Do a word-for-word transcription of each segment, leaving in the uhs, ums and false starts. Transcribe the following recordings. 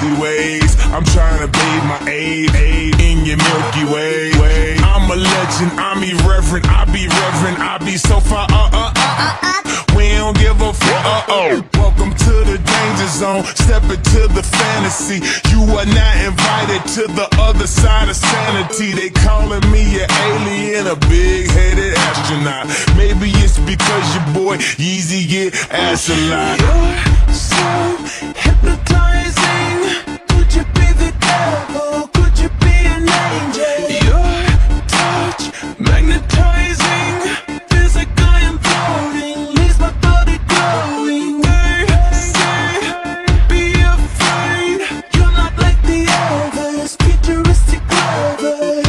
earthly ways. I'm trying to bathe my aid, aid in your Milky Way. I'm a legend, I'm irreverent, I be reverent, I be so far, uh, uh, uh, uh, uh. We don't give a fuck, uh, oh. Welcome to the danger zone, step into the fantasy. You are not invited to the other side of sanity. They calling me an alien, a big-headed astronaut. Maybe it's because your boy Yeezy get ass a lot. You're so hypnotizing. Could you be the devil? Could you be an angel? Your touch magnetizing. Feels like I am floating. Leaves my body glowing. Hey, hey, be afraid. You're not like the others. Futuristic lovers.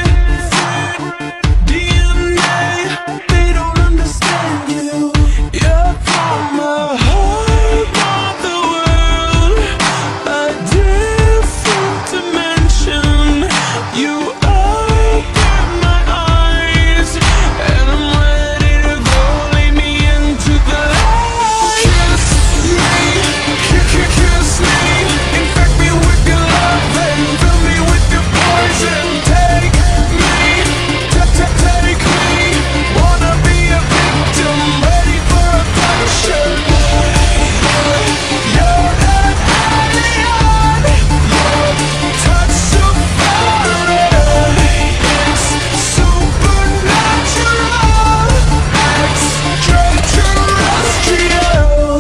D N A, they don't understand you. You're from a whole other world, a different dimension. You open my eyes, and I'm ready to go. Lead me into the light. Kiss me, kiss, kiss me, infect me with your love and fill me with your poison. Take me, take me, wanna be a victim, ready for a passion. You're an alien, your touch so foreign. It's supernatural, extraterrestrial.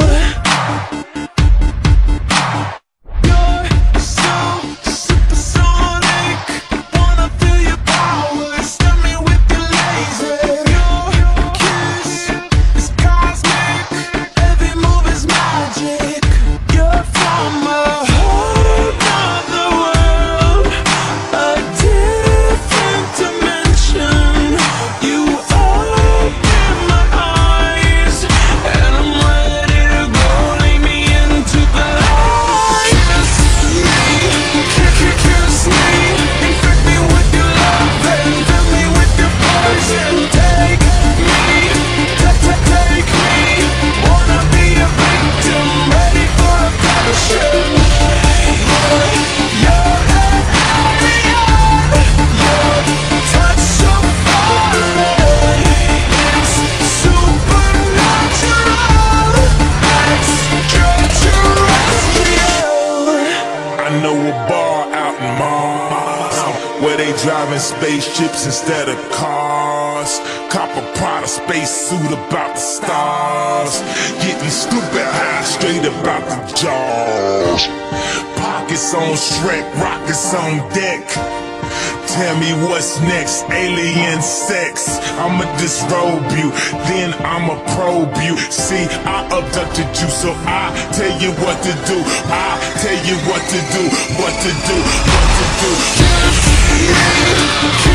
You're so supersonic, wanna feel your power, stun me with your laser. Your kiss is cosmic, every move is magic. You're from a whole other world, a different dimension. You open my eyes, and I'm ready to go. Lead me into the light. Kiss me, kiss, kiss me, infect me with your love and fill me with your poison. Take me, take, take me, wanna be a victim, ready for a passion. You're an alien, your touch so foreign. It's supernatural, extraterrestrial. I know a bar out in Mars where they driving spaceships instead of cars. Cop a Prada spacesuit about the stars. Getting stupid high straight about the jaws. Pockets on Shrek, rockets on deck. Tell me what's next, alien sex. I'ma disrobe you, then I'ma probe you. See, I abducted you, so I tell you what to do. I tell you what to do, what to do, what to do. Kiss me,